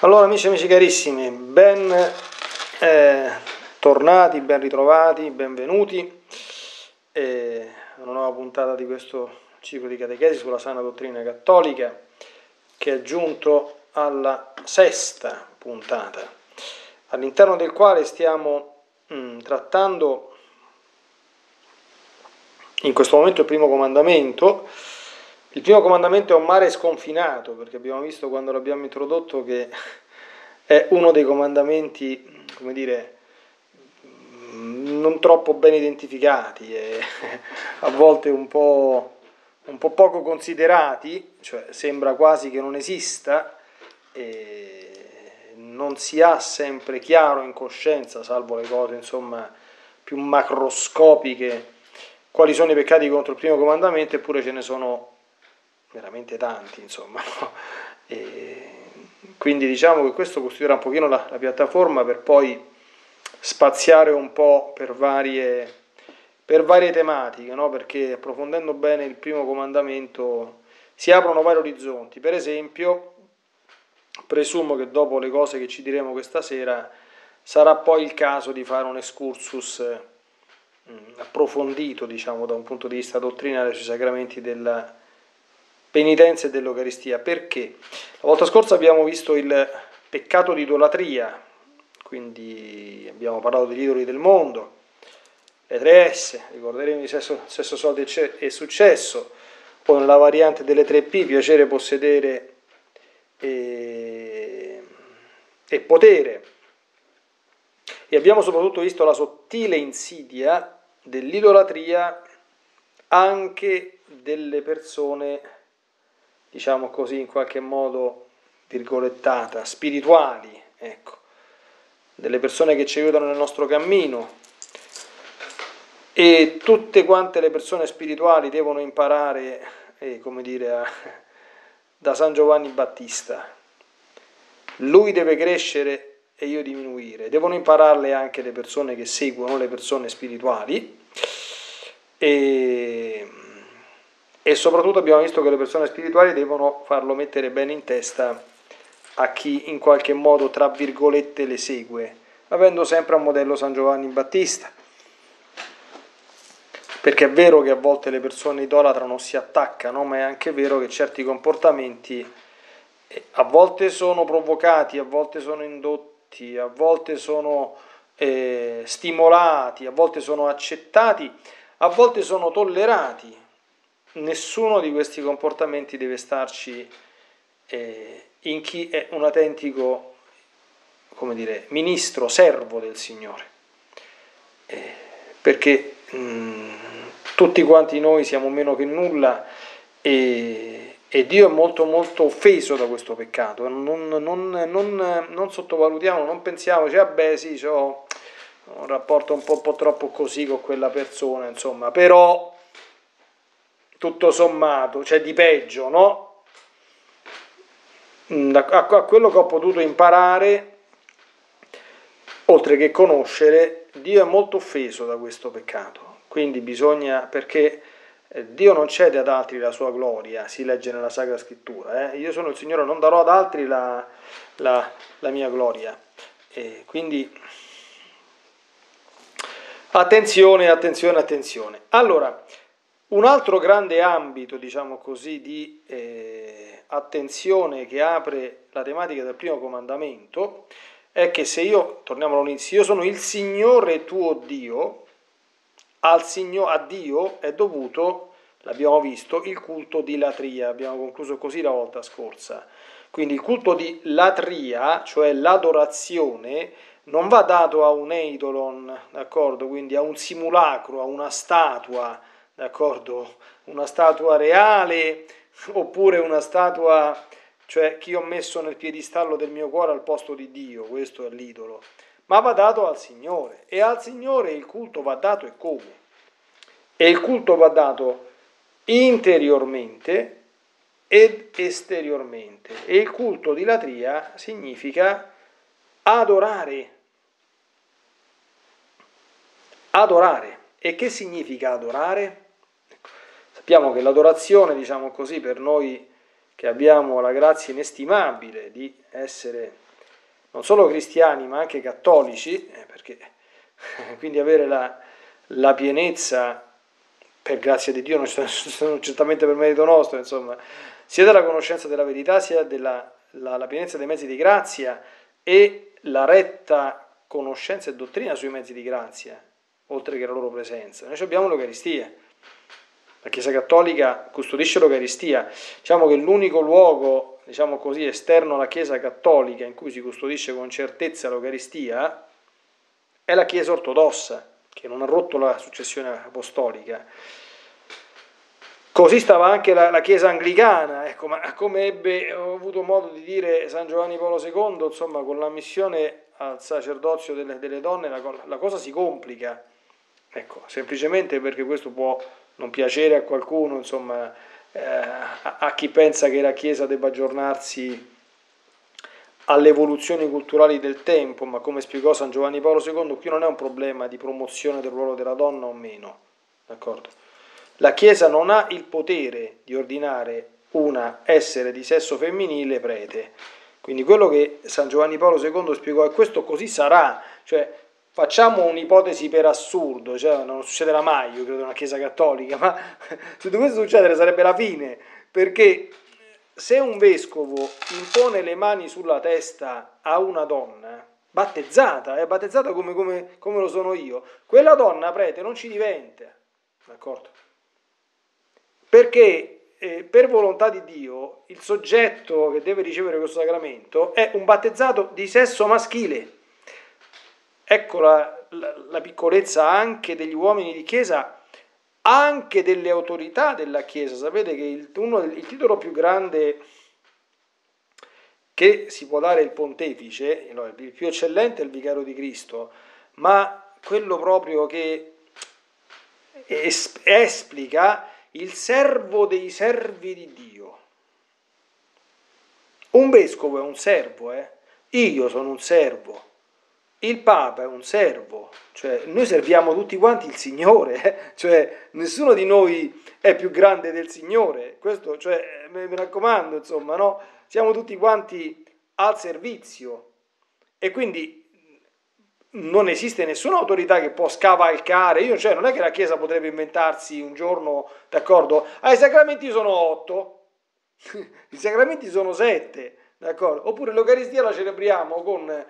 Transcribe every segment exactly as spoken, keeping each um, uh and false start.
Allora amici e amici carissimi, ben eh, tornati, ben ritrovati, benvenuti eh, a una nuova puntata di questo ciclo di catechesi sulla sana dottrina cattolica, che è giunto alla sesta puntata, all'interno del quale stiamo mh, trattando in questo momento il primo comandamento. Il primo comandamento è un mare sconfinato, perché abbiamo visto quando l'abbiamo introdotto che è uno dei comandamenti, come dire, non troppo ben identificati e a volte un po', un po' poco considerati, cioè sembra quasi che non esista, e non si ha sempre chiaro in coscienza, salvo le cose insomma più macroscopiche, quali sono i peccati contro il primo comandamento, eppure ce ne sono veramente tanti, insomma, no? E quindi diciamo che questo costituirà un pochino la, la piattaforma per poi spaziare un po' per varie, per varie tematiche, no? Perché approfondendo bene il primo comandamento si aprono vari orizzonti. Per esempio, presumo che dopo le cose che ci diremo questa sera sarà poi il caso di fare un excursus mh, approfondito, diciamo, da un punto di vista dottrinale sui sacramenti della penitenza e dell'Eucaristia. Perché? La volta scorsa abbiamo visto il peccato di idolatria, quindi abbiamo parlato degli idoli del mondo, le tre S, ricorderemo di sesso, sesso, soldi e successo, poi nella variante delle tre P, piacere, possedere e, e potere. E abbiamo soprattutto visto la sottile insidia dell'idolatria anche delle persone, diciamo così, in qualche modo, virgolettata, spirituali, ecco, delle persone che ci aiutano nel nostro cammino. E tutte quante le persone spirituali devono imparare, eh, come dire, a, da San Giovanni Battista. Lui deve crescere e io diminuire. Devono impararle anche le persone che seguono le persone spirituali. E... E soprattutto abbiamo visto che le persone spirituali devono farlo mettere bene in testa a chi in qualche modo, tra virgolette, le segue, avendo sempre a modello San Giovanni Battista. Perché è vero che a volte le persone idolatrano, si attaccano, ma è anche vero che certi comportamenti a volte sono provocati, a volte sono indotti, a volte sono eh, stimolati, a volte sono accettati, a volte sono tollerati. Nessuno di questi comportamenti deve starci eh, in chi è un autentico, come dire, ministro, servo del Signore, eh, perché mh, tutti quanti noi siamo meno che nulla e, e Dio è molto molto offeso da questo peccato. Non, non, non, non sottovalutiamo, non pensiamo, cioè, vabbè sì, ho un rapporto un po', un po' troppo così con quella persona, insomma, però tutto sommato c'è di peggio, no? A quello che ho potuto imparare, oltre che conoscere, Dio è molto offeso da questo peccato, quindi bisogna, perché Dio non cede ad altri la sua gloria, si legge nella Sacra Scrittura, eh? Io sono il Signore, non darò ad altri la, la, la mia gloria, e quindi attenzione, attenzione, attenzione. Allora, un altro grande ambito, diciamo così, di eh, attenzione che apre la tematica del primo comandamento è che se io, torniamo all'inizio, io sono il Signore tuo Dio, al Signore, a Dio è dovuto, l'abbiamo visto, il culto di latria, abbiamo concluso così la volta scorsa. Quindi il culto di latria, cioè l'adorazione, non va dato a un eidolon, d'accordo? Quindi a un simulacro, a una statua, d'accordo? Una statua reale oppure una statua, cioè chi ho messo nel piedistallo del mio cuore al posto di Dio, questo è l'idolo, ma va dato al Signore, e al Signore il culto va dato e come? E il culto va dato interiormente ed esteriormente, e il culto di latria significa adorare. Adorare. E che significa adorare? Sappiamo che l'adorazione, diciamo così, per noi che abbiamo la grazia inestimabile di essere non solo cristiani ma anche cattolici, eh, perché quindi avere la, la pienezza, per grazia di Dio, non certamente per merito nostro, insomma, sia della conoscenza della verità, sia della la, la pienezza dei mezzi di grazia e la retta conoscenza e dottrina sui mezzi di grazia, oltre che la loro presenza. Noi abbiamo l'Eucaristia. La Chiesa Cattolica custodisce l'Eucaristia. Diciamo che l'unico luogo, diciamo così, esterno alla Chiesa Cattolica in cui si custodisce con certezza l'Eucaristia è la Chiesa Ortodossa, che non ha rotto la successione apostolica. Così stava anche la, la Chiesa Anglicana, ecco, ma come ebbe, ho avuto modo di dire San Giovanni Paolo secondo, insomma, con l'ammissione al sacerdozio delle, delle donne la, la cosa si complica, ecco, semplicemente perché questo può non piacere a qualcuno, insomma, eh, a, a chi pensa che la Chiesa debba aggiornarsi alle evoluzioni culturali del tempo, ma come spiegò San Giovanni Paolo secondo, qui non è un problema di promozione del ruolo della donna o meno, d'accordo? La Chiesa non ha il potere di ordinare una essere di sesso femminile prete, quindi quello che San Giovanni Paolo secondo spiegò è questo così sarà, cioè facciamo un'ipotesi per assurdo, cioè non succederà mai, io credo, nella Chiesa Cattolica, ma se dovesse succedere sarebbe la fine, perché se un vescovo impone le mani sulla testa a una donna, battezzata, è battezzata come, come, come lo sono io, quella donna prete non ci diventa, d'accordo? Perché eh, per volontà di Dio il soggetto che deve ricevere questo sacramento è un battezzato di sesso maschile. Ecco la, la, la piccolezza anche degli uomini di Chiesa, anche delle autorità della Chiesa. Sapete che il, uno, il titolo più grande che si può dare il pontefice, il più eccellente è il vicario di Cristo, ma quello proprio che es, esplica il servo dei servi di Dio. Un vescovo è un servo, eh? Io sono un servo, il Papa è un servo, cioè noi serviamo tutti quanti il Signore, eh? Cioè nessuno di noi è più grande del Signore, questo, cioè, mi raccomando, insomma, no? Siamo tutti quanti al servizio e quindi non esiste nessuna autorità che può scavalcare, io, cioè non è che la Chiesa potrebbe inventarsi un giorno, d'accordo, ah, i sacramenti sono otto, i sacramenti sono sette, d'accordo, oppure l'Eucaristia la celebriamo con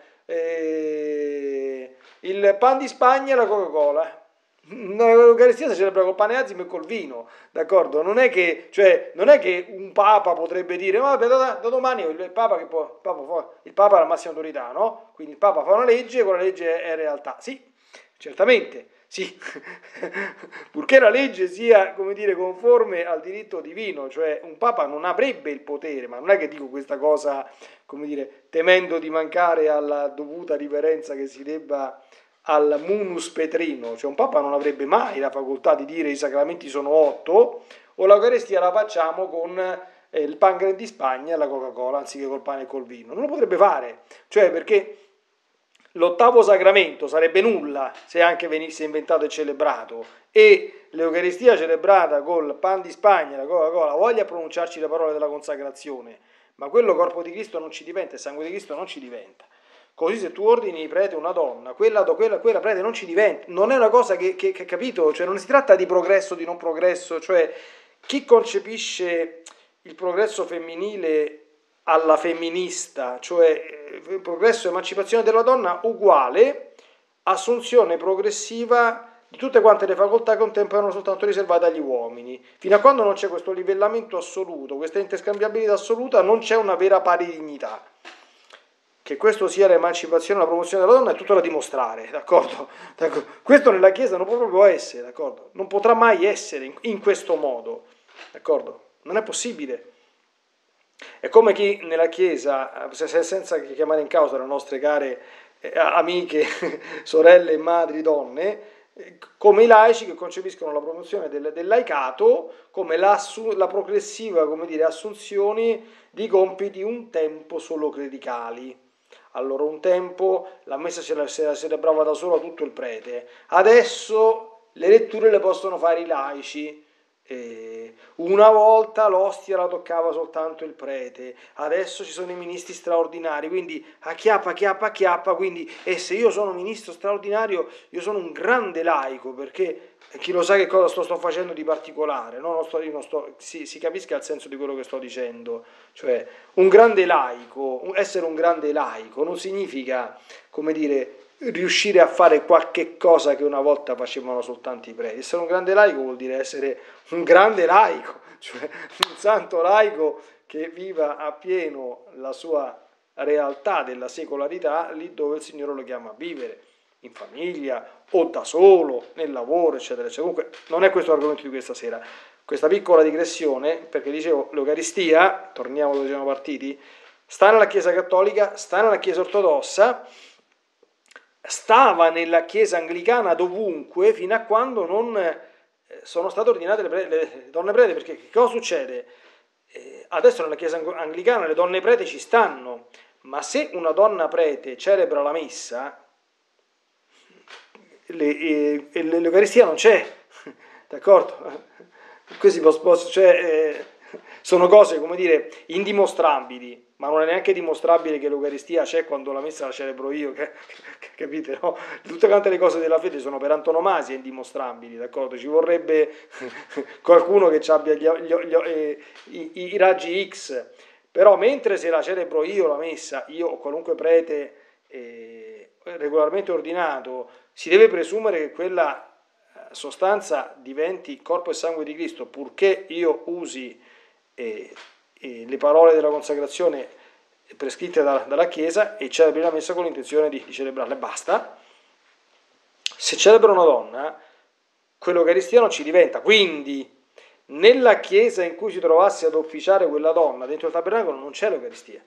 eh, il pan di Spagna e la Coca-Cola. L'Eucaristia si celebra col pane azimo e col vino, d'accordo? Non è che, cioè, non è che un Papa potrebbe dire, ma vabbè, da, da domani il Papa, che può, il, Papa, il Papa ha la massima autorità, no? Quindi il Papa fa una legge e quella legge è realtà. Sì, certamente, sì, purché la legge sia, come dire, conforme al diritto divino, cioè un Papa non avrebbe il potere, ma non è che dico questa cosa, come dire, temendo di mancare alla dovuta riverenza che si debba al munus petrino, cioè un Papa non avrebbe mai la facoltà di dire i sacramenti sono otto o l'Eucaristia la facciamo con eh, il pan di Spagna e la Coca-Cola anziché col pane e col vino, non lo potrebbe fare, cioè perché l'ottavo sacramento sarebbe nulla se anche venisse inventato e celebrato e l'Eucaristia celebrata col pan di Spagna e la Coca-Cola voglia pronunciarci le parole della consacrazione, ma quello corpo di Cristo non ci diventa, il sangue di Cristo non ci diventa. Così se tu ordini prete una donna, quella, quella, quella prete non ci diventa, non è una cosa che, che, che capito, cioè non si tratta di progresso o di non progresso, cioè chi concepisce il progresso femminile alla femminista, cioè il progresso e emancipazione della donna uguale, assunzione progressiva di tutte quante le facoltà che un tempo erano soltanto riservate agli uomini. Fino a quando non c'è questo livellamento assoluto, questa interscambiabilità assoluta, non c'è una vera pari dignità. Che questo sia l'emancipazione e la promozione della donna è tutto da dimostrare, d'accordo? d'accordo? Questo nella Chiesa non può proprio essere, d'accordo? Non potrà mai essere in, in questo modo, d'accordo? Non è possibile. È come chi nella Chiesa, senza chiamare in causa le nostre care eh, amiche, sorelle, madri, donne, eh, come i laici che concepiscono la promozione del, del laicato come la, la progressiva, come dire, assunzione di compiti un tempo solo clericali. Allora un tempo la messa se la, se la celebrava da solo tutto il prete, adesso le letture le possono fare i laici, Eh, una volta l'ostia la toccava soltanto il prete, adesso ci sono i ministri straordinari, quindi acchiappa, acchiappa, acchiappa, quindi e se io sono ministro straordinario, io sono un grande laico, perché chi lo sa che cosa sto, sto facendo di particolare, no? Non sto, io non sto, si, si capisca il senso di quello che sto dicendo, cioè un grande laico, essere un grande laico non significa, come dire, riuscire a fare qualche cosa che una volta facevano soltanto i preti. Essere un grande laico vuol dire essere un grande laico, cioè un santo laico che viva appieno la sua realtà della secolarità lì dove il Signore lo chiama a vivere, in famiglia o da solo, nel lavoro, eccetera, eccetera. Comunque non è questo l'argomento di questa sera. Questa piccola digressione, perché dicevo, l'Eucaristia, torniamo dove siamo partiti, sta nella Chiesa Cattolica, sta nella Chiesa Ortodossa, stava nella Chiesa Anglicana dovunque fino a quando non sono state ordinate le, pre- le donne prete, perché che cosa succede? Eh, adesso nella Chiesa Anglicana le donne prete ci stanno, ma se una donna prete celebra la messa, le, eh, l'Eucaristia non c'è, d'accordo? Questi posso, cioè, eh, sono cose, come dire, indimostrabili, ma non è neanche dimostrabile che l'Eucaristia c'è quando la messa la celebro io, che, che, capite, no? Tutte quante le cose della fede sono per antonomasia indimostrabili, d'accordo? Ci vorrebbe qualcuno che abbia gli, gli, gli, eh, i, i raggi X, però mentre se la celebro io la messa, io o qualunque prete eh, regolarmente ordinato, si deve presumere che quella sostanza diventi corpo e sangue di Cristo, purché io usi eh, eh, le parole della consacrazione prescritte da, dalla Chiesa e celebri la messa con l'intenzione di, di celebrarle, basta. Se celebra una donna, quell'Eucaristia non ci diventa, quindi nella chiesa in cui si trovasse ad officiare quella donna, dentro il tabernacolo non c'è l'Eucaristia.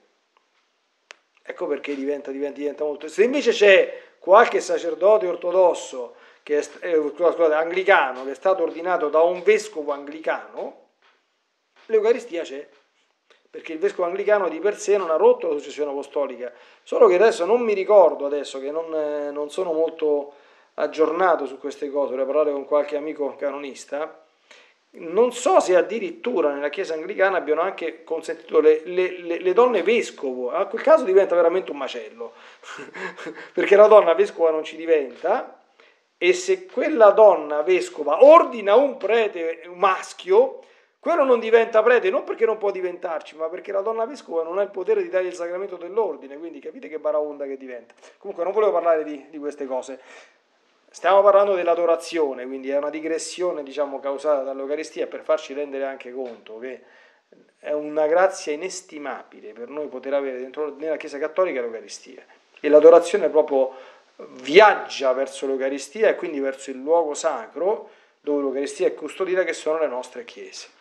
Ecco perché diventa, diventa, diventa molto. Se invece c'è qualche sacerdote ortodosso, che è, eh, scusate, anglicano, che è stato ordinato da un vescovo anglicano, l'Eucaristia c'è, perché il vescovo anglicano di per sé non ha rotto la successione apostolica, solo che adesso non mi ricordo, adesso che non, eh, non sono molto aggiornato su queste cose, vorrei parlare con qualche amico canonista, non so se addirittura nella Chiesa anglicana abbiano anche consentito le, le, le, le donne vescovo, a quel caso diventa veramente un macello, perché la donna vescova non ci diventa, e se quella donna vescova ordina un prete maschio, quello non diventa prete, non perché non può diventarci, ma perché la donna vescova non ha il potere di dare il sacramento dell'ordine, quindi capite che baraonda che diventa. Comunque non volevo parlare di, di queste cose. Stiamo parlando dell'adorazione, quindi è una digressione, diciamo, causata dall'Eucaristia per farci rendere anche conto che è una grazia inestimabile per noi poter avere dentro nella Chiesa Cattolica l'Eucaristia. E l'adorazione proprio viaggia verso l'Eucaristia e quindi verso il luogo sacro dove l'Eucaristia è custodita, che sono le nostre chiese.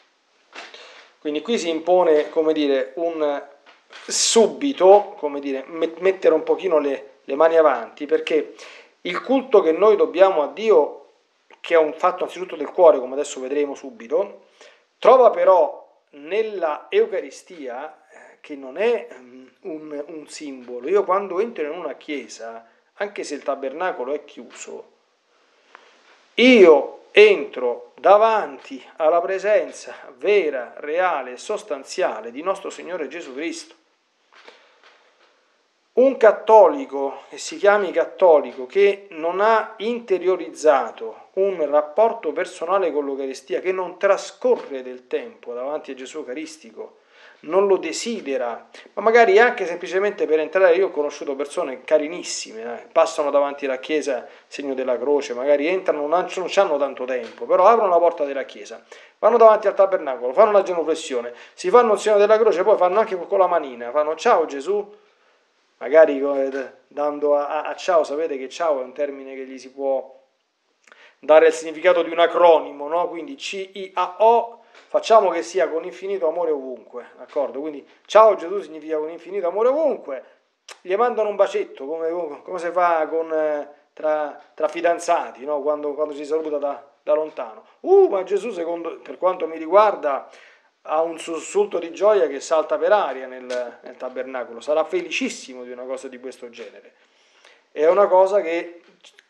Quindi qui si impone, come dire, un subito, come dire, mettere un pochino le, le mani avanti, perché il culto che noi dobbiamo a Dio, che è un fatto anzitutto del cuore, come adesso vedremo subito, trova però nella Eucaristia, che non è un, un simbolo. Io quando entro in una chiesa, anche se il tabernacolo è chiuso, io entro davanti alla presenza vera, reale e sostanziale di nostro Signore Gesù Cristo. Un cattolico, che si chiami cattolico, che non ha interiorizzato un rapporto personale con l'Eucaristia, che non trascorre del tempo davanti a Gesù Eucaristico, non lo desidera, ma magari anche semplicemente per entrare. Io ho conosciuto persone carinissime, eh, passano davanti alla chiesa, segno della croce, magari entrano, non hanno tanto tempo, però aprono la porta della chiesa, vanno davanti al tabernacolo, fanno la genuflessione, si fanno il segno della croce, poi fanno anche con la manina, fanno ciao Gesù, magari dando a, a ciao, sapete che ciao è un termine che gli si può dare il significato di un acronimo, no? Quindi C I A O, facciamo che sia con infinito amore ovunque, d'accordo? Quindi ciao Gesù significa con infinito amore ovunque, gli mandano un bacetto, come, come si fa con, tra, tra fidanzati, no? Quando, quando si saluta da, da lontano. Uh, ma Gesù, secondo, per quanto mi riguarda, ha un sussulto di gioia che salta per aria nel, nel tabernacolo, sarà felicissimo di una cosa di questo genere. È una cosa che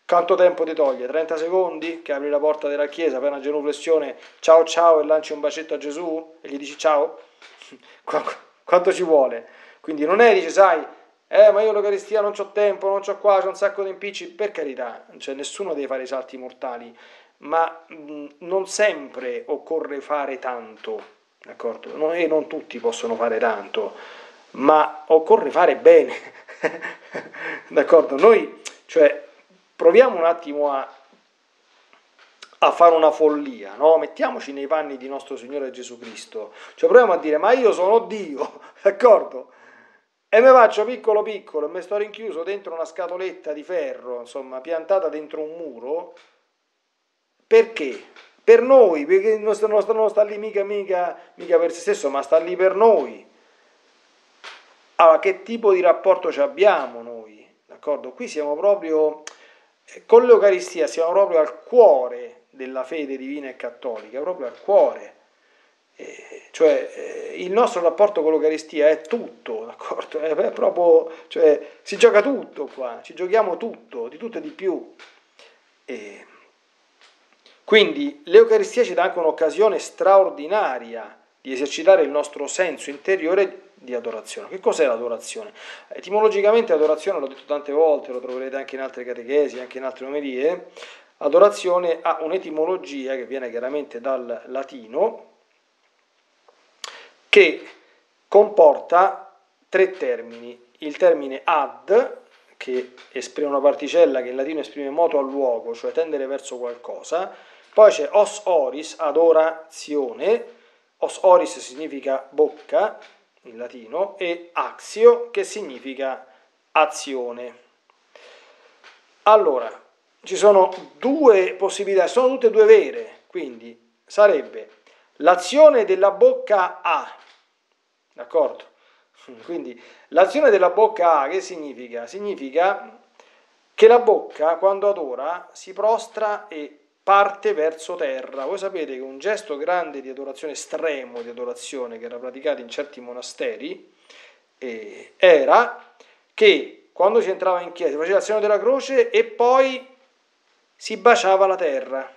Quanto tempo ti toglie? trenta secondi che apri la porta della chiesa, fai una genuflessione, ciao ciao, e lanci un bacetto a Gesù e gli dici ciao? Quanto ci vuole? Quindi non è, dice, sai, eh, ma io l'Eucaristia non c'ho tempo, non c'ho qua, c'ho un sacco di impicci, per carità, cioè nessuno deve fare i salti mortali, ma mh, non sempre occorre fare tanto, d'accordo? No, e non tutti possono fare tanto, ma occorre fare bene, d'accordo? Noi, cioè, proviamo un attimo a, a fare una follia, no? Mettiamoci nei panni di nostro Signore Gesù Cristo, cioè proviamo a dire, ma io sono Dio, d'accordo? E mi faccio piccolo piccolo e mi sto rinchiuso dentro una scatoletta di ferro, insomma, piantata dentro un muro, perché? Per noi, perché non sta, non sta, non sta lì mica, mica, mica per se stesso, ma sta lì per noi. Allora, che tipo di rapporto ci abbiamo noi? D'accordo? Qui siamo proprio, con l'Eucaristia, siamo proprio al cuore della fede divina e cattolica, proprio al cuore. Eh, cioè, eh, il nostro rapporto con l'Eucaristia è tutto, d'accordo? È, è proprio, cioè, si gioca tutto qua, ci giochiamo tutto, di tutto e di più. E quindi l'Eucaristia ci dà anche un'occasione straordinaria di esercitare il nostro senso interiore di adorazione. Che cos'è l'adorazione? Etimologicamente adorazione, l'ho detto tante volte, lo troverete anche in altre catechesi, anche in altre omelie. Adorazione ha un'etimologia che viene chiaramente dal latino, che comporta tre termini. Il termine ad, che esprime una particella che in latino esprime moto al luogo, cioè tendere verso qualcosa. Poi c'è os oris, adorazione. Os oris significa bocca in latino, e axio, che significa azione. Allora, ci sono due possibilità, sono tutte e due vere, quindi sarebbe l'azione della bocca a, d'accordo? Quindi l'azione della bocca a che significa? Significa che la bocca quando adora si prostra e parte verso terra. Voi sapete che un gesto grande di adorazione, estremo di adorazione, che era praticato in certi monasteri, eh, era che quando si entrava in chiesa si faceva l'azione della croce e poi si baciava la terra.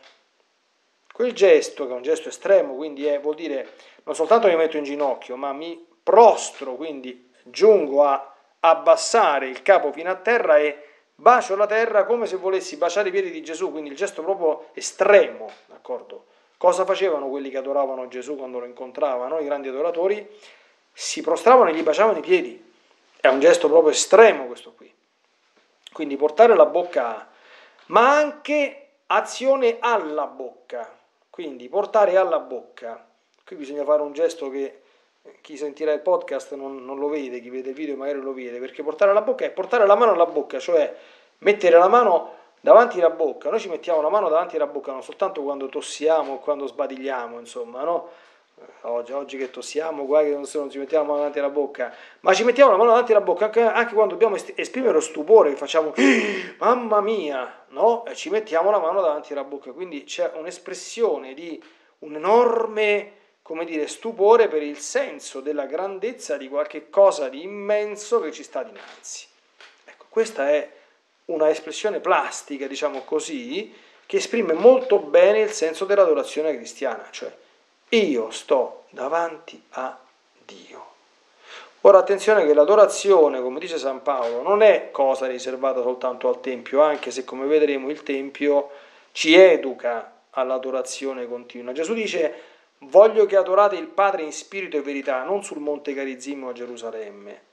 Quel gesto, che è un gesto estremo, quindi è, vuol dire non soltanto mi metto in ginocchio, ma mi prostro, quindi giungo a abbassare il capo fino a terra e bacio la terra come se volessi baciare i piedi di Gesù, quindi il gesto proprio estremo, d'accordo? Cosa facevano quelli che adoravano Gesù quando lo incontravano, i grandi adoratori? Si prostravano e gli baciavano i piedi. È un gesto proprio estremo questo qui. Quindi portare la bocca a, ma anche azione alla bocca, quindi portare alla bocca. Qui bisogna fare un gesto che chi sentirà il podcast non, non lo vede, chi vede il video magari lo vede, perché portare alla bocca è portare la mano alla bocca, cioè mettere la mano davanti alla bocca. Noi ci mettiamo la mano davanti alla bocca non soltanto quando tossiamo o quando sbadigliamo, insomma, no? Oggi, oggi che tossiamo, guai che non, non ci mettiamo la mano davanti alla bocca, ma ci mettiamo la mano davanti alla bocca anche, anche quando dobbiamo esprimere lo stupore, che facciamo mamma mia, no? E ci mettiamo la mano davanti alla bocca, quindi c'è un'espressione di un enorme, come dire, stupore per il senso della grandezza di qualche cosa di immenso che ci sta dinanzi. Ecco, questa è una espressione plastica, diciamo così, che esprime molto bene il senso dell'adorazione cristiana, cioè io sto davanti a Dio. Ora attenzione che l'adorazione, come dice San Paolo, non è cosa riservata soltanto al Tempio, anche se come vedremo il Tempio ci educa all'adorazione continua. Gesù dice: voglio che adorate il Padre in spirito e verità, non sul Monte Garizimo a Gerusalemme.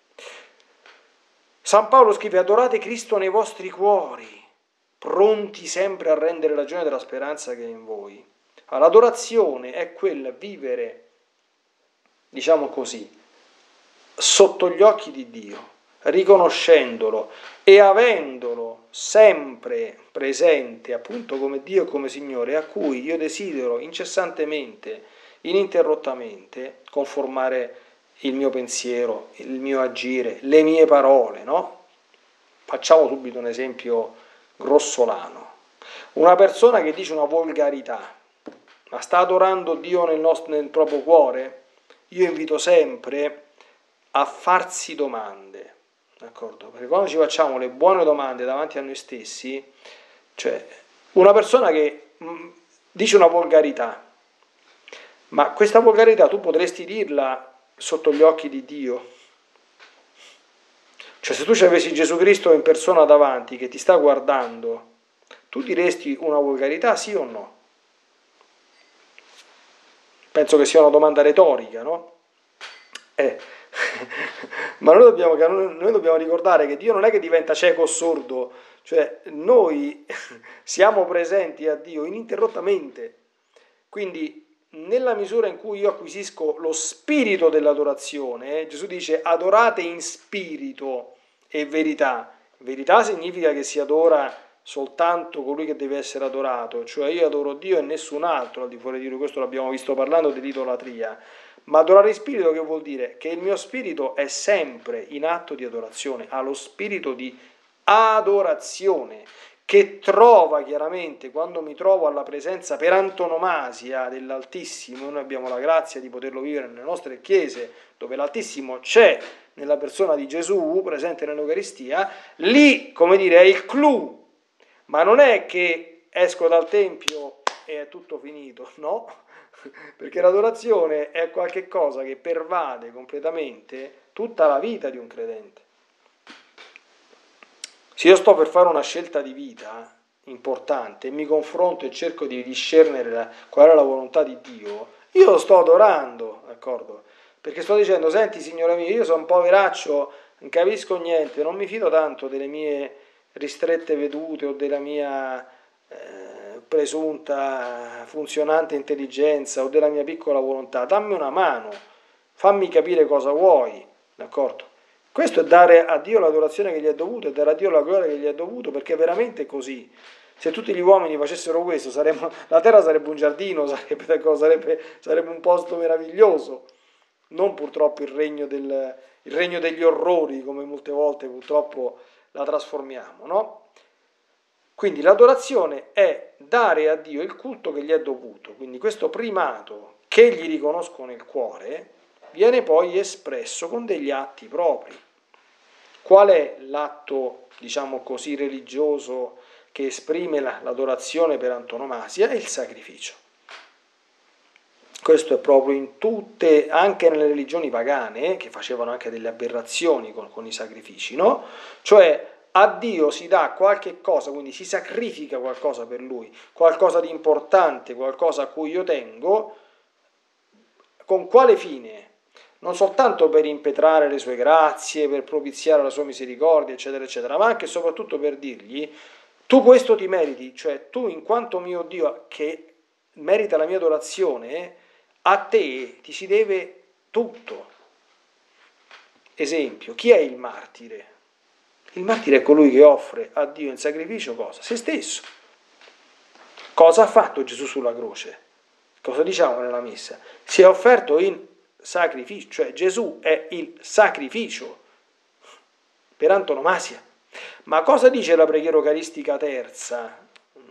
San Paolo scrive: adorate Cristo nei vostri cuori, pronti sempre a rendere ragione della speranza che è in voi. L'adorazione è quel vivere, diciamo così, sotto gli occhi di Dio, riconoscendolo e avendolo sempre presente, appunto come Dio e come Signore, a cui io desidero incessantemente, ininterrottamente conformare il mio pensiero, il mio agire, le mie parole, no? Facciamo subito un esempio grossolano. Una persona che dice una volgarità, ma sta adorando Dio nel, nostro, nel proprio cuore? Io invito sempre a farsi domande, d'accordo? Perché quando ci facciamo le buone domande davanti a noi stessi, Cioè, una persona che mh, dice una volgarità, ma questa volgarità tu potresti dirla sotto gli occhi di Dio? Cioè, se tu ci avessi Gesù Cristo in persona davanti che ti sta guardando, tu diresti una volgarità, sì o no? Penso che sia una domanda retorica, no? Eh. Ma noi dobbiamo, noi dobbiamo ricordare che Dio non è che diventa cieco o sordo, cioè noi siamo presenti a Dio ininterrottamente. Quindi nella misura in cui io acquisisco lo spirito dell'adorazione, eh, Gesù dice adorate in spirito e verità. Verità significa che si adora soltanto colui che deve essere adorato, cioè io adoro Dio e nessun altro al di fuori di lui, questo l'abbiamo visto parlando dell'idolatria. Ma adorare in spirito che vuol dire? Che il mio spirito è sempre in atto di adorazione, ha lo spirito di adorazione, che trova chiaramente quando mi trovo alla presenza per antonomasia dell'Altissimo. Noi abbiamo la grazia di poterlo vivere nelle nostre chiese, dove l'Altissimo c'è nella persona di Gesù, presente nell'Eucaristia, lì, come dire, è il clou, ma non è che esco dal Tempio e è tutto finito, no? Perché l'adorazione è qualche cosa che pervade completamente tutta la vita di un credente. Se io sto per fare una scelta di vita importante e mi confronto e cerco di discernere la, qual è la volontà di Dio, io lo sto adorando, d'accordo? Perché sto dicendo, senti signore mio, io sono un poveraccio, non capisco niente, non mi fido tanto delle mie ristrette vedute o della mia eh, presunta funzionante intelligenza o della mia piccola volontà, dammi una mano, fammi capire cosa vuoi, d'accordo? Questo è dare a Dio l'adorazione che gli è dovuto, è dare a Dio la gloria che gli è dovuto, perché è veramente così. Se tutti gli uomini facessero questo, saremmo, la terra sarebbe un giardino, sarebbe, sarebbe, sarebbe un posto meraviglioso, non purtroppo il regno, del, il regno degli orrori, come molte volte purtroppo la trasformiamo, no? Quindi l'adorazione è dare a Dio il culto che gli è dovuto, quindi questo primato che gli riconosco nel cuore viene poi espresso con degli atti propri. Qual è l'atto, diciamo così, religioso che esprime l'adorazione per antonomasia? È il sacrificio. Questo è proprio in tutte, anche nelle religioni pagane, che facevano anche delle aberrazioni con, con i sacrifici, no? Cioè a Dio si dà qualche cosa, quindi si sacrifica qualcosa per Lui, qualcosa di importante, qualcosa a cui io tengo, con quale fine? Non soltanto per impetrare le sue grazie, per propiziare la sua misericordia, eccetera, eccetera, ma anche e soprattutto per dirgli, tu questo ti meriti, cioè tu in quanto mio Dio che merita la mia adorazione, a te ti si deve tutto. Esempio, chi è il martire? Il martire è colui che offre a Dio in sacrificio cosa? Se stesso. Cosa ha fatto Gesù sulla croce? Cosa diciamo nella messa? Si è offerto in sacrificio, cioè Gesù è il sacrificio per antonomasia. Ma cosa dice la preghiera eucaristica terza?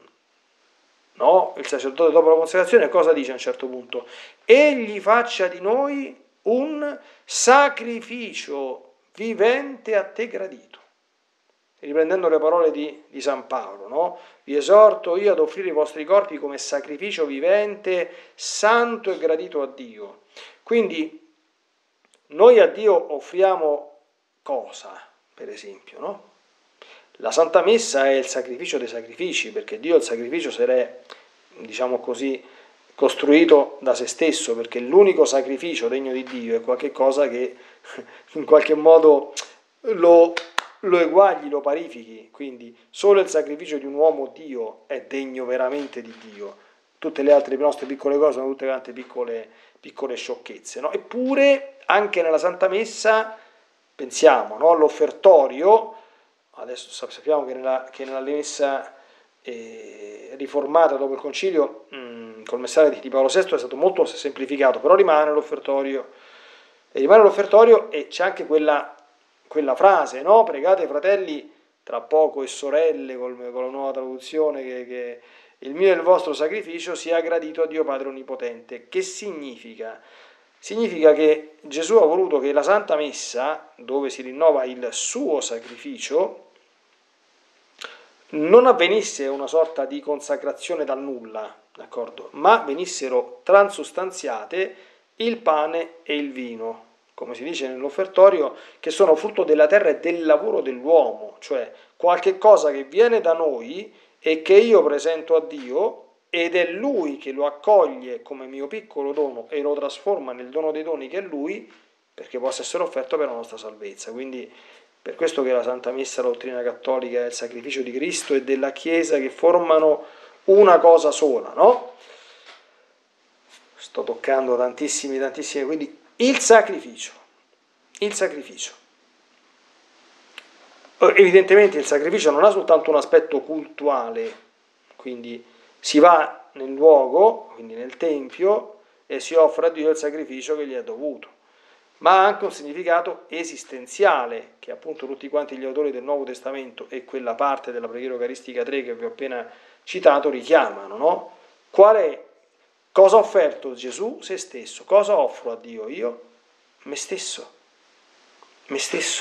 No, il sacerdote dopo la consacrazione cosa dice a un certo punto? Egli faccia di noi un sacrificio vivente a te gradito. Riprendendo le parole di, di San Paolo, no? Vi esorto io ad offrire i vostri corpi come sacrificio vivente, santo e gradito a Dio. Quindi noi a Dio offriamo cosa, per esempio, no? La Santa Messa è il sacrificio dei sacrifici, perché Dio il sacrificio se l'è, diciamo così, costruito da se stesso, perché l'unico sacrificio degno di Dio è qualche cosa che in qualche modo lo, lo eguagli, lo parifichi, quindi solo il sacrificio di un uomo Dio è degno veramente di Dio. Tutte le altre nostre piccole cose sono tutte quante piccole, piccole sciocchezze, no? Eppure anche nella Santa Messa, pensiamo, no? All'offertorio. Adesso sappiamo che nella, che nella messa eh, riformata dopo il concilio, mh, col messaggio di Paolo sesto, è stato molto semplificato, però rimane l'offertorio, e rimane l'offertorio e c'è anche quella, quella frase, no? Pregate fratelli tra poco e sorelle, col, con la nuova traduzione, che, che il mio e il vostro sacrificio sia gradito a Dio Padre Onnipotente. Che significa? Significa che Gesù ha voluto che la Santa Messa, dove si rinnova il suo sacrificio, non avvenisse una sorta di consacrazione dal nulla, d'accordo? Ma venissero transustanziate il pane e il vino, come si dice nell'offertorio, che sono frutto della terra e del lavoro dell'uomo, cioè qualche cosa che viene da noi e che io presento a Dio ed è Lui che lo accoglie come mio piccolo dono e lo trasforma nel dono dei doni che è Lui, perché possa essere offerto per la nostra salvezza. Quindi per questo che la Santa Messa, la dottrina cattolica, è il sacrificio di Cristo e della Chiesa che formano una cosa sola, no? Sto toccando tantissimi, tantissimi, quindi il sacrificio, il sacrificio. Evidentemente il sacrificio non ha soltanto un aspetto cultuale, quindi si va nel luogo, quindi nel Tempio, e si offre a Dio il sacrificio che gli è dovuto, ma ha anche un significato esistenziale, che appunto tutti quanti gli autori del Nuovo Testamento e quella parte della preghiera eucaristica tre che vi ho appena citato richiamano, no? Qual è? Cosa ha offerto Gesù? Se stesso. Cosa offro a Dio io? Me stesso. Me stesso.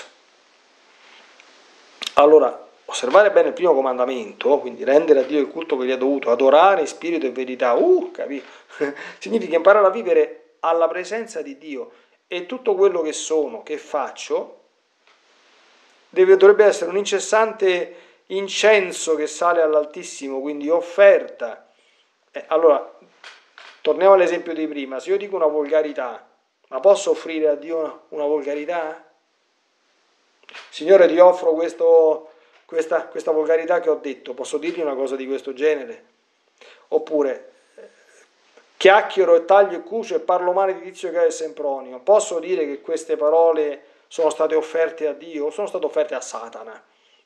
Allora, osservare bene il primo comandamento, quindi rendere a Dio il culto che gli è dovuto, adorare in spirito e verità, uh, capito? Significa imparare a vivere alla presenza di Dio e tutto quello che sono, che faccio, deve, dovrebbe essere un incessante incenso che sale all'Altissimo, quindi offerta. Eh, allora, torniamo all'esempio di prima, se io dico una volgarità, ma posso offrire a Dio una volgarità? Signore, ti offro questo, questa, questa volgarità che ho detto, posso dirgli una cosa di questo genere? Oppure, chiacchiero e taglio e cucio e parlo male di Tizio Caio e Sempronio, posso dire che queste parole sono state offerte a Dio o sono state offerte a Satana?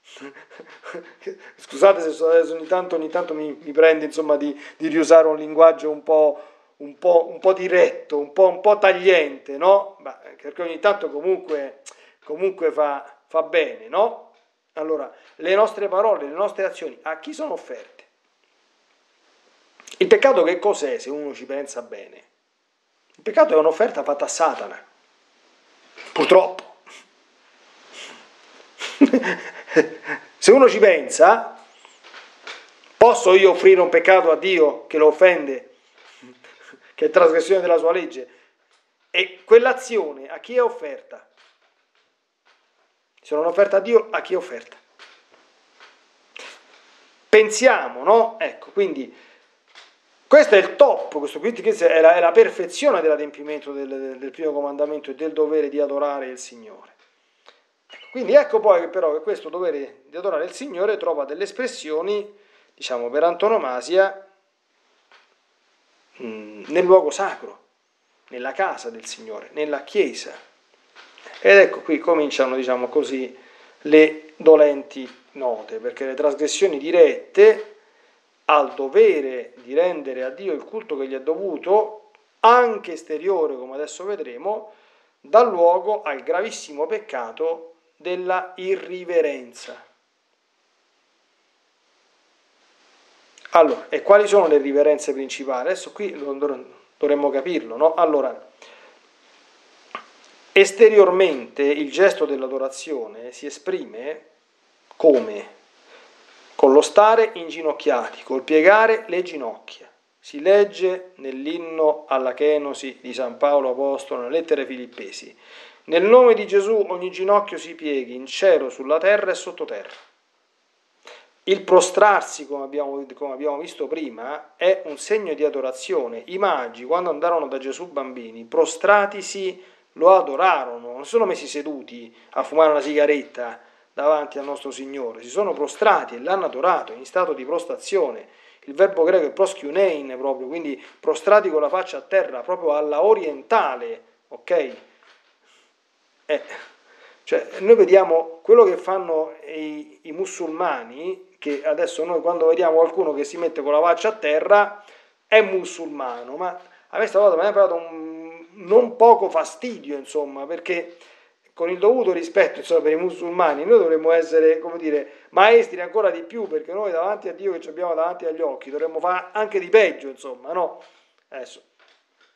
Scusate se adesso ogni tanto, ogni tanto mi, mi prende insomma di, di riusare un linguaggio un po', un po', un po' diretto, un po', un po' tagliente, no? Beh, perché ogni tanto comunque, comunque fa, fa bene, no? Allora, le nostre parole, le nostre azioni, a chi sono offerte? Il peccato che cos'è, se uno ci pensa bene? Il peccato è un'offerta fatta a Satana, purtroppo. Se uno ci pensa, posso io offrire un peccato a Dio che lo offende, che è trasgressione della sua legge? E quell'azione a chi è offerta? Se non è offerta a Dio, a chi è offerta? Pensiamo, no? Ecco, quindi questo è il top, questo è la, è la perfezione dell'adempimento del, del, del primo comandamento e del dovere di adorare il Signore. Quindi ecco poi che però che questo dovere di adorare il Signore trova delle espressioni, diciamo per antonomasia, mh, nel luogo sacro, nella casa del Signore, nella Chiesa. Ed ecco qui cominciano, diciamo così, le dolenti note, perché le trasgressioni dirette al dovere di rendere a Dio il culto che gli è dovuto, anche esteriore, come adesso vedremo, dà luogo al gravissimo peccato della irriverenza. Allora, e quali sono le riverenze principali? Adesso qui dovremmo capirlo, no? Allora, esteriormente il gesto dell'adorazione si esprime come? Con lo stare inginocchiati, col piegare le ginocchia. Si legge nell'inno alla Kenosi di San Paolo Apostolo, nelle lettere ai Filippesi. Nel nome di Gesù ogni ginocchio si pieghi in cielo, sulla terra e sottoterra. Il prostrarsi, come abbiamo, come abbiamo visto prima, è un segno di adorazione. I magi, quando andarono da Gesù bambini, prostratisi, lo adorarono, non sono messi seduti a fumare una sigaretta davanti al nostro Signore, si sono prostrati e l'hanno adorato in stato di prostrazione. Il verbo greco è proskiunein proprio, quindi prostrati con la faccia a terra, proprio alla orientale, ok? Eh, cioè, noi vediamo quello che fanno i, i musulmani, che adesso noi quando vediamo qualcuno che si mette con la faccia a terra è musulmano, ma a me stavolta mi ha dato un non poco fastidio, insomma, perché con il dovuto rispetto insomma, per i musulmani noi dovremmo essere, come dire, maestri ancora di più, perché noi davanti a Dio che ci abbiamo davanti agli occhi dovremmo fare anche di peggio, insomma, no? Adesso,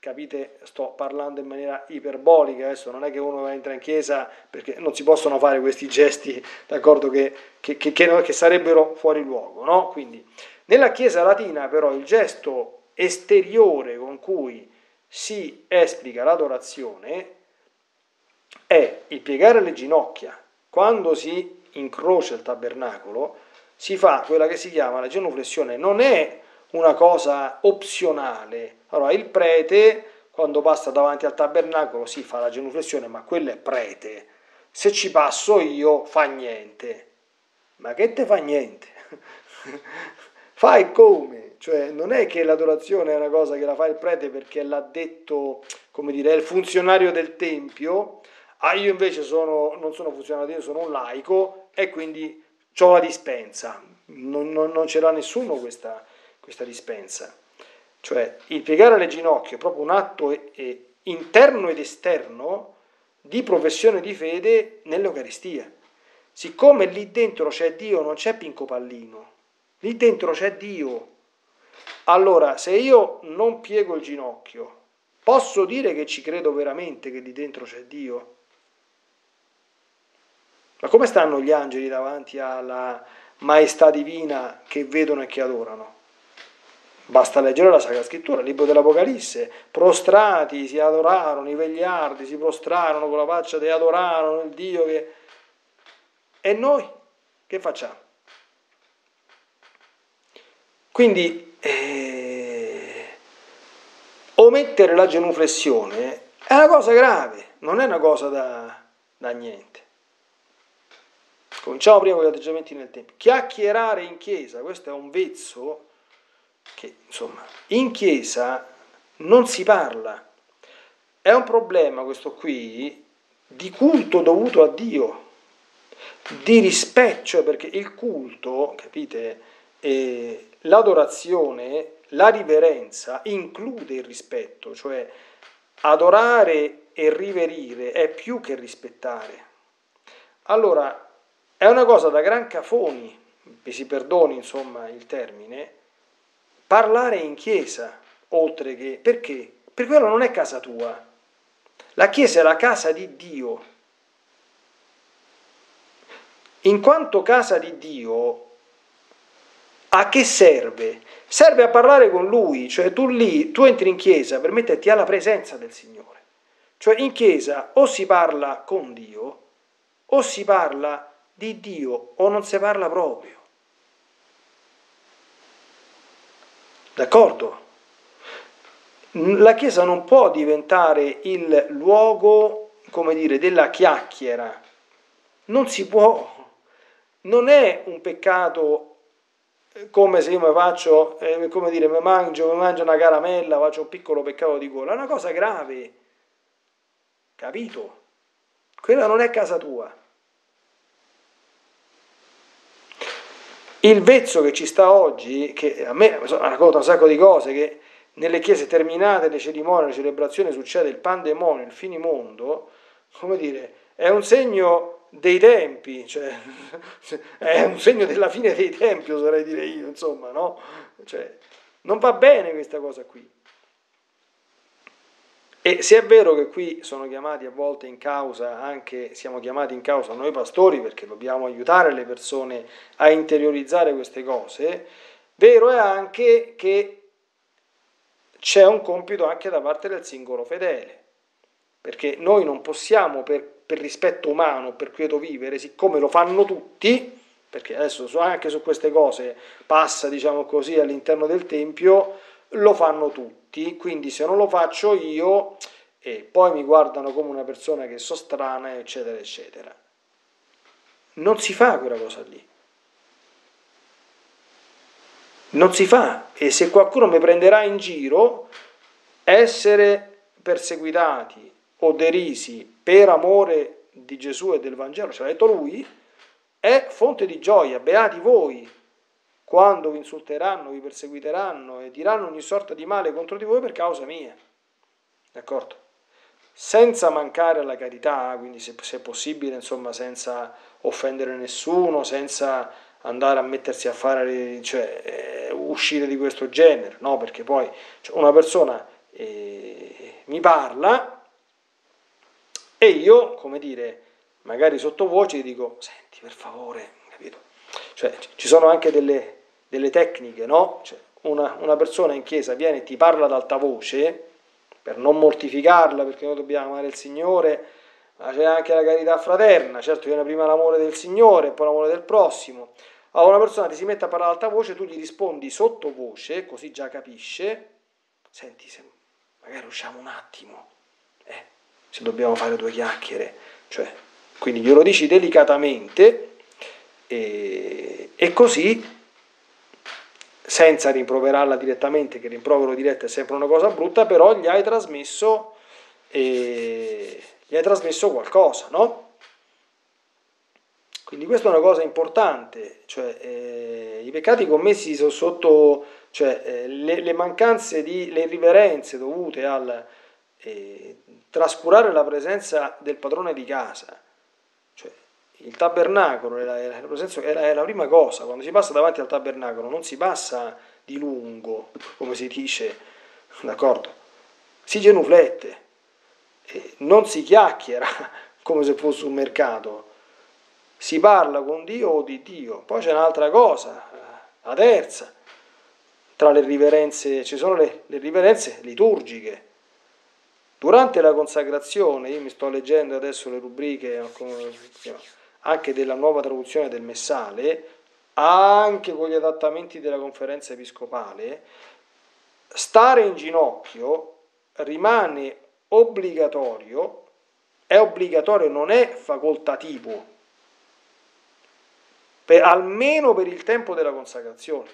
capite, sto parlando in maniera iperbolica, adesso non è che uno entra in chiesa, perché non si possono fare questi gesti, d'accordo, che, che, che, che, che sarebbero fuori luogo, no? Quindi, nella chiesa latina però il gesto esteriore con cui si esplica l'adorazione è il piegare le ginocchia. Quando si incrocia il tabernacolo, si fa quella che si chiama la genuflessione, non è una cosa opzionale. Allora, il prete, quando passa davanti al tabernacolo, si fa la genuflessione, ma quello è prete. Se ci passo io, fa niente. Ma che te fa niente? Fai come? Cioè, non è che l'adorazione è una cosa che la fa il prete perché l'ha detto, come dire, è il funzionario del tempio. Ah, io invece sono, non sono funzionario, io sono un laico e quindi ho la dispensa. Non, non, non ce l'ha nessuno questa, questa dispensa. Cioè, il piegare le ginocchia è proprio un atto e, e interno ed esterno di professione di fede nell'Eucaristia. Siccome lì dentro c'è Dio, non c'è Pinco Pallino, lì dentro c'è Dio. Allora, se io non piego il ginocchio, posso dire che ci credo veramente che lì dentro c'è Dio? Ma come stanno gli angeli davanti alla maestà divina che vedono e che adorano? Basta leggere la Sacra Scrittura, il libro dell'Apocalisse. Prostrati si adorarono, i vegliardi si prostrarono con la faccia e adorarono il Dio che... E noi che facciamo? Quindi eh, omettere la genuflessione è una cosa grave, non è una cosa da, da niente. Cominciamo prima con gli atteggiamenti nel tempo. Chiacchierare in chiesa, questo è un vezzo che, insomma, in chiesa non si parla. È un problema questo qui di culto dovuto a Dio, di rispetto, cioè perché il culto, capite, eh, l'adorazione, la riverenza include il rispetto, cioè adorare e riverire è più che rispettare. Allora, è una cosa da gran cafoni, mi si perdoni insomma il termine, parlare in chiesa, oltre che... Perché? Perché quello non è casa tua. La chiesa è la casa di Dio. In quanto casa di Dio, a che serve? Serve a parlare con Lui, cioè tu lì, tu entri in chiesa per metterti alla presenza del Signore. Cioè in chiesa o si parla con Dio, o si parla di Dio, o non si parla proprio. D'accordo? La chiesa non può diventare il luogo, come dire, della chiacchiera. Non si può. Non è un peccato come se io mi faccio, eh, come dire, mi mangio, mi mangio una caramella, faccio un piccolo peccato di gola. È una cosa grave. Capito? Quella non è casa tua. Il vezzo che ci sta oggi, che a me racconta un sacco di cose, che nelle chiese terminate le cerimonie, le celebrazioni succede il pandemonio, il finimondo, come dire, è un segno dei tempi, cioè è un segno della fine dei tempi, oserei dire io, insomma, no? Cioè, non va bene questa cosa qui. E se è vero che qui sono chiamati a volte in causa, anche siamo chiamati in causa noi pastori perché dobbiamo aiutare le persone a interiorizzare queste cose, vero è anche che c'è un compito anche da parte del singolo fedele, perché noi non possiamo per, per rispetto umano, per quieto vivere, siccome lo fanno tutti, perché adesso anche su queste cose passa, diciamo così, all'interno del Tempio, lo fanno tutti, quindi se non lo faccio io e poi mi guardano come una persona che so strana, eccetera, eccetera. Non si fa quella cosa lì. Non si fa. E se qualcuno mi prenderà in giro, essere perseguitati o derisi per amore di Gesù e del Vangelo, ce l'ha detto lui, è fonte di gioia. Beati voi quando vi insulteranno, vi perseguiteranno e diranno ogni sorta di male contro di voi per causa mia. D'accordo? Senza mancare alla carità, quindi se, se possibile, insomma, senza offendere nessuno, senza andare a mettersi a fare, cioè, eh, uscire di questo genere, no? Perché poi cioè, una persona eh, mi parla e io, come dire, magari sottovoce gli dico, senti per favore, capito? Cioè ci sono anche delle, delle tecniche, no? Cioè, una, una persona in chiesa viene e ti parla ad alta voce per non mortificarla, perché noi dobbiamo amare il Signore, ma c'è anche la carità fraterna, certo viene prima l'amore del Signore e poi l'amore del prossimo. Allora una persona ti si mette a parlare ad alta voce, tu gli rispondi sottovoce, così già capisce, senti, se magari usciamo un attimo, eh, se dobbiamo fare due chiacchiere, cioè, quindi glielo dici delicatamente e, e così, senza rimproverarla direttamente, che il rimprovero diretto è sempre una cosa brutta, però gli hai trasmesso, eh, gli hai trasmesso qualcosa, no? Quindi questa è una cosa importante, cioè eh, i peccati commessi sono sotto, cioè eh, le, le mancanze di, le irriverenze dovute al eh, trascurare la presenza del padrone di casa, cioè il tabernacolo era, era, era, era la prima cosa, quando si passa davanti al tabernacolo non si passa di lungo, come si dice, d'accordo? Si genuflette, eh, non si chiacchiera come se fosse un mercato. Si parla con Dio o di Dio. Poi c'è un'altra cosa, la terza, tra le riverenze, ci sono le, le riverenze liturgiche. Durante la consacrazione, io mi sto leggendo adesso le rubriche anche della nuova traduzione del Messale, anche con gli adattamenti della conferenza episcopale, stare in ginocchio rimane obbligatorio, è obbligatorio, non è facoltativo. Per, almeno per il tempo della consacrazione,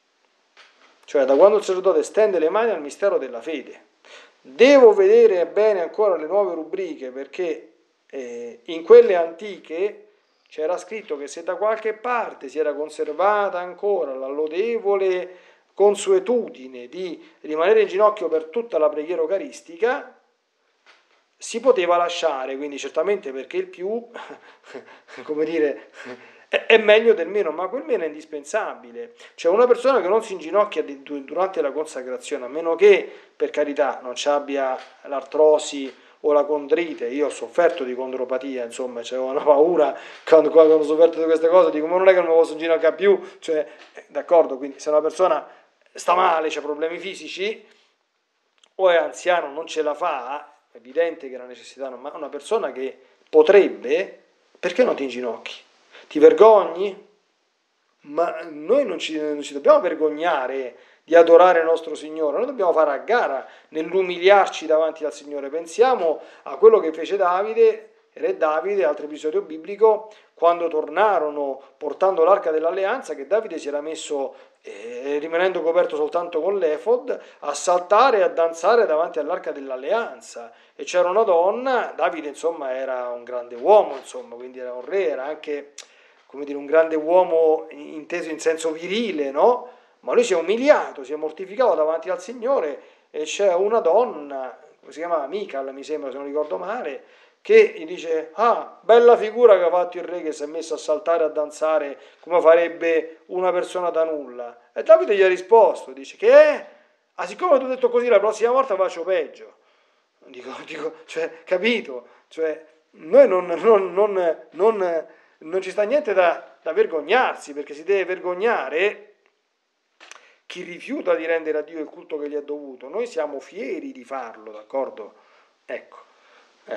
cioè da quando il sacerdote stende le mani al mistero della fede. Devo vedere bene ancora le nuove rubriche, perché eh, in quelle antiche c'era scritto che se da qualche parte si era conservata ancora la lodevole consuetudine di rimanere in ginocchio per tutta la preghiera eucaristica, si poteva lasciare, quindi certamente perché il più, come dire, è meglio del meno, ma quel meno è indispensabile. Cioè una persona che non si inginocchia durante la consacrazione, a meno che, per carità, non ci abbia l'artrosi o la condrite, io ho sofferto di condropatia, insomma, c'avevo una paura quando, quando ho sofferto di queste cose, dico, ma non è che non mi posso inginocchiare più, cioè, d'accordo, quindi se una persona sta male, ha problemi fisici, o è anziano, non ce la fa, è evidente che la necessità non, ma una persona che potrebbe, perché non ti inginocchi? Ti vergogni? Ma noi non ci, non ci dobbiamo vergognare di adorare il nostro Signore, noi dobbiamo fare a gara nell'umiliarci davanti al Signore. Pensiamo a quello che fece Davide, re Davide, altro episodio biblico, quando tornarono portando l'arca dell'alleanza, che Davide si era messo, eh, rimanendo coperto soltanto con l'efod, a saltare e a danzare davanti all'arca dell'alleanza. E c'era una donna, Davide insomma era un grande uomo, insomma, quindi era un re, era anche, come dire, un grande uomo inteso in senso virile, no? Ma lui si è umiliato, si è mortificato davanti al Signore, e c'è una donna, si chiamava Mical, mi sembra, se non ricordo male, che gli dice, ah, bella figura che ha fatto il re, che si è messo a saltare e a danzare come farebbe una persona da nulla. E Davide gli ha risposto, dice, che è? Ah, siccome tu hai detto così, la prossima volta faccio peggio. Dico, dico, cioè, capito? Cioè, noi non, non, non, non, non ci sta niente da, da vergognarsi, perché si deve vergognare chi rifiuta di rendere a Dio il culto che gli è dovuto. Noi siamo fieri di farlo, d'accordo? Ecco. Eh,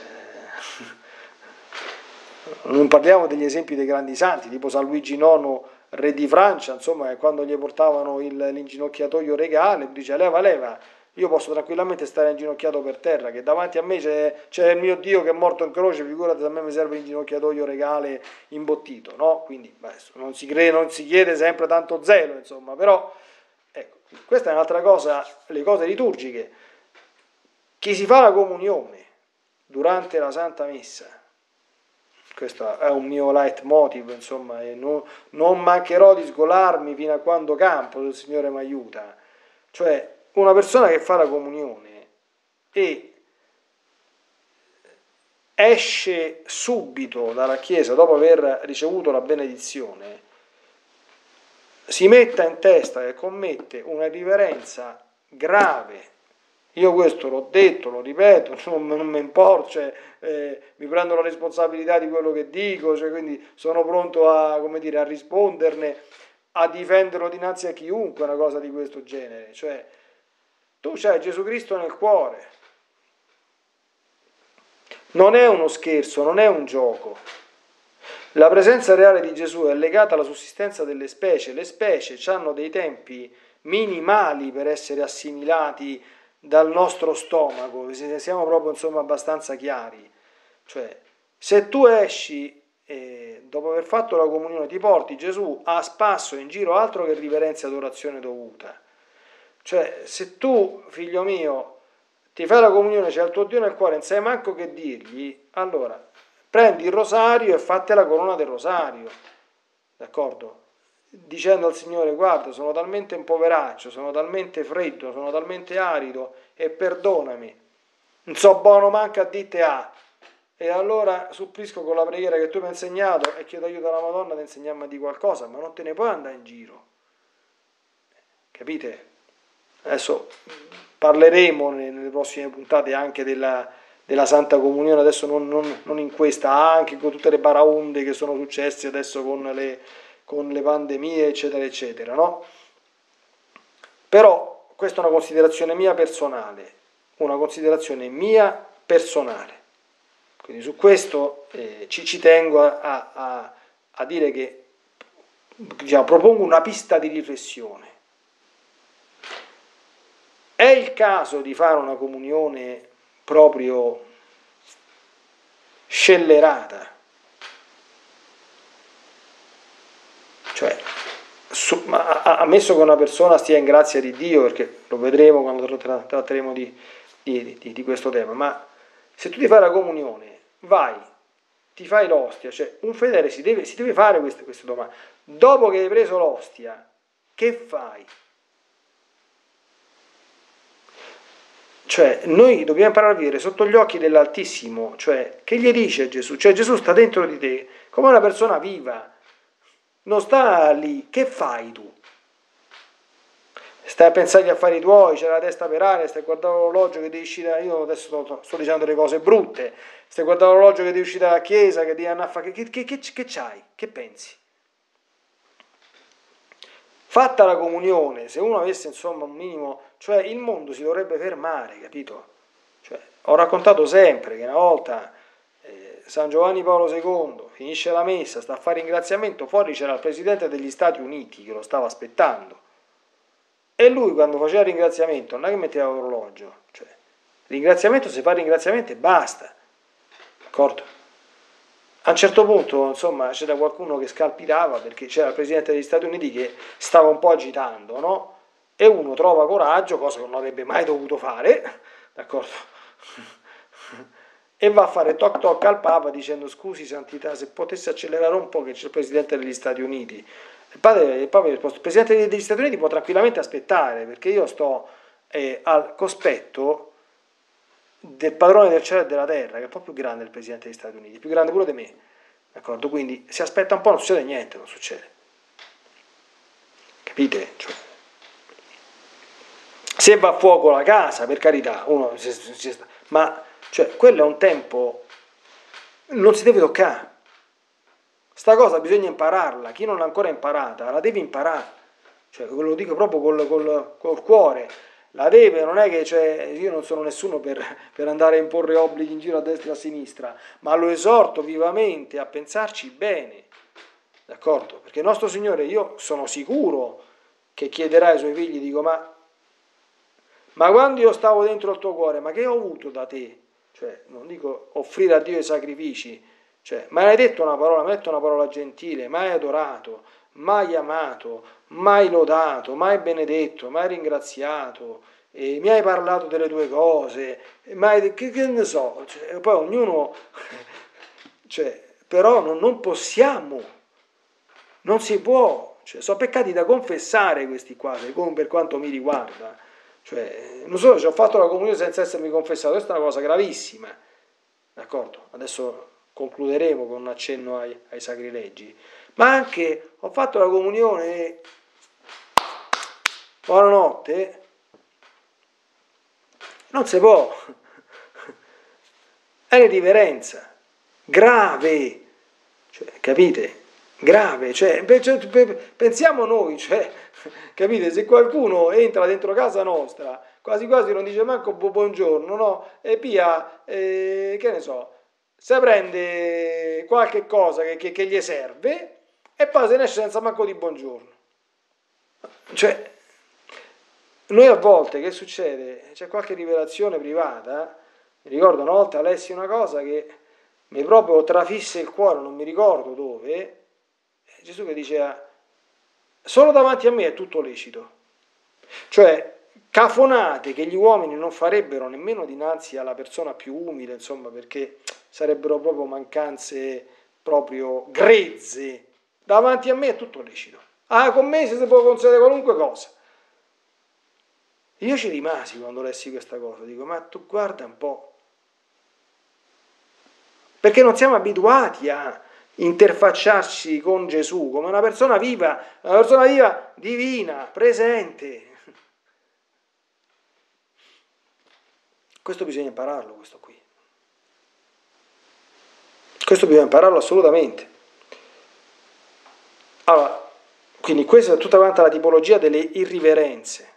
non parliamo degli esempi dei grandi santi, tipo San Luigi nono, re di Francia, insomma, quando gli portavano il, l'inginocchiatoio regale, dice leva, leva, io posso tranquillamente stare inginocchiato per terra, che davanti a me c'è, c'è il mio Dio che è morto in croce, figurati se a me mi serve l'inginocchiatoio regale imbottito, no? Quindi beh, non, si crede, non si chiede sempre tanto zelo, insomma, però ecco, questa è un'altra cosa, le cose liturgiche. Chi si fa la comunione durante la Santa Messa, questo è un mio leitmotiv, insomma, e non, non mancherò di sgolarmi fino a quando campo, se il Signore mi aiuta. Cioè, una persona che fa la comunione e esce subito dalla Chiesa dopo aver ricevuto la benedizione, si metta in testa che commette una riverenza grave Io questo l'ho detto, lo ripeto, non, non mi importa, cioè, eh, mi prendo la responsabilità di quello che dico, cioè, quindi sono pronto a, come dire, a risponderne, a difenderlo dinanzi a chiunque, una cosa di questo genere. Cioè, tu c'hai Gesù Cristo nel cuore. Non è uno scherzo, non è un gioco. La presenza reale di Gesù è legata alla sussistenza delle specie. Le specie hanno dei tempi minimali per essere assimilati dal nostro stomaco, siamo proprio insomma abbastanza chiari. Cioè, se tu esci e dopo aver fatto la comunione ti porti Gesù a spasso in giro, altro che riverenza e adorazione dovuta. Cioè, se tu, figlio mio, ti fai la comunione, c'è il tuo Dio nel cuore, non sai manco che dirgli, allora prendi il rosario e fatti la corona del rosario, d'accordo? Dicendo al Signore, guarda, sono talmente un poveraccio, sono talmente freddo, sono talmente arido e perdonami, non so buono manca a dite a. E allora supplisco con la preghiera che tu mi hai insegnato e chiedo aiuto alla Madonna ad insegnarmi di qualcosa, ma non te ne puoi andare in giro, capite? Adesso parleremo nelle prossime puntate anche della, della Santa Comunione, adesso non, non, non in questa, anche con tutte le baraonde che sono successe adesso con le, con le pandemie, eccetera, eccetera, no? Però questa è una considerazione mia personale, una considerazione mia personale. Quindi su questo eh, ci, ci tengo a, a, a dire che diciamo, propongo una pista di riflessione. È il caso di fare una comunione proprio scellerata? Cioè, su, ma, ammesso che una persona stia in grazia di Dio, perché lo vedremo quando tratteremo di, di, di, di questo tema, ma se tu ti fai la comunione, vai, ti fai l'ostia, cioè un fedele si deve, si deve fare queste, queste domande. Dopo che hai preso l'ostia, che fai? Cioè, noi dobbiamo imparare a vivere sotto gli occhi dell'Altissimo, cioè, che gli dice Gesù? Cioè, Gesù sta dentro di te come una persona viva, non sta lì, che fai tu? Stai a pensare agli affari tuoi, c'è la testa per aria, stai guardando l'orologio che devi uscire, io adesso sto, sto dicendo delle cose brutte, stai guardando l'orologio che devi uscire dalla chiesa, che devi andare a fare, che, che, che, che c'hai? Che pensi? Fatta la comunione, se uno avesse insomma un minimo, cioè il mondo si dovrebbe fermare, capito? Cioè, ho raccontato sempre che una volta eh, San Giovanni Paolo secondo finisce la messa, sta a fare ringraziamento, fuori c'era il presidente degli Stati Uniti che lo stava aspettando e lui quando faceva il ringraziamento non è che metteva l'orologio, cioè ringraziamento si fa ringraziamento e basta, d'accordo? A un certo punto, insomma, c'era qualcuno che scalpitava perché c'era il presidente degli Stati Uniti che stava un po' agitando, no? E uno trova coraggio, cosa che non avrebbe mai dovuto fare, d'accordo? E va a fare toc toc al Papa dicendo scusi Santità, se potesse accelerare un po' che c'è il presidente degli Stati Uniti. Il, padre, il Papa gli ha risposto, il presidente degli Stati Uniti può tranquillamente aspettare perché io sto eh, al cospetto del padrone del cielo e della terra, che è un po' più grande del presidente degli Stati Uniti, più grande pure di me, d'accordo? Quindi si aspetta un po', non succede niente, non succede. Capite? Cioè, se va a fuoco la casa, per carità, uno, si, si, si, ma cioè, quello è un tempo, non si deve toccare. Sta cosa bisogna impararla, chi non l'ha ancora imparata, la deve imparare. Cioè, lo dico proprio col, col, col cuore. La deve, non è che cioè, io non sono nessuno per, per andare a imporre obblighi in giro a destra e a sinistra, ma lo esorto vivamente a pensarci bene, d'accordo? Perché il nostro Signore, io sono sicuro che chiederà ai suoi figli, dico, ma, ma quando io stavo dentro il tuo cuore, ma che ho avuto da te? Cioè, non dico offrire a Dio i sacrifici, cioè, mai hai detto una parola, mai hai detto una parola gentile, mai adorato, mai amato, mai lodato, mai benedetto, mai ringraziato, e mi hai parlato delle tue cose, mai, che, che ne so, cioè, poi ognuno, cioè, però non, non possiamo, non si può, cioè, sono peccati da confessare questi qua, per quanto mi riguarda, cioè, non solo ci ho fatto la comunione senza essermi confessato, questa è una cosa gravissima, d'accordo? Adesso concluderemo con un accenno ai, ai sacrilegi, ma anche ho fatto la comunione e buonanotte, Non si può. È un'irriverenza grave, cioè, capite? Grave, cioè, pensiamo noi, cioè, capite? Se qualcuno entra dentro casa nostra, quasi quasi non dice manco buongiorno, no? E via, eh, che ne so, se prende qualche cosa che, che, che gli serve e poi se ne esce senza manco di buongiorno. Cioè, noi a volte, che succede? C'è qualche rivelazione privata, mi ricordo una volta lessi una cosa che mi proprio trafisse il cuore, non mi ricordo dove, Gesù che diceva, solo davanti a me è tutto lecito. Cioè, cafonate che gli uomini non farebbero nemmeno dinanzi alla persona più umile, insomma, perché sarebbero proprio mancanze proprio grezze. Davanti a me è tutto lecito. Ah, con me si può concedere qualunque cosa. Io ci rimasi quando lessi questa cosa, dico, ma tu guarda un po', perché non siamo abituati a interfacciarci con Gesù come una persona viva, una persona viva, divina, presente. Questo bisogna impararlo, questo qui. Questo bisogna impararlo assolutamente. Allora, quindi questa è tutta quanta la tipologia delle irriverenze.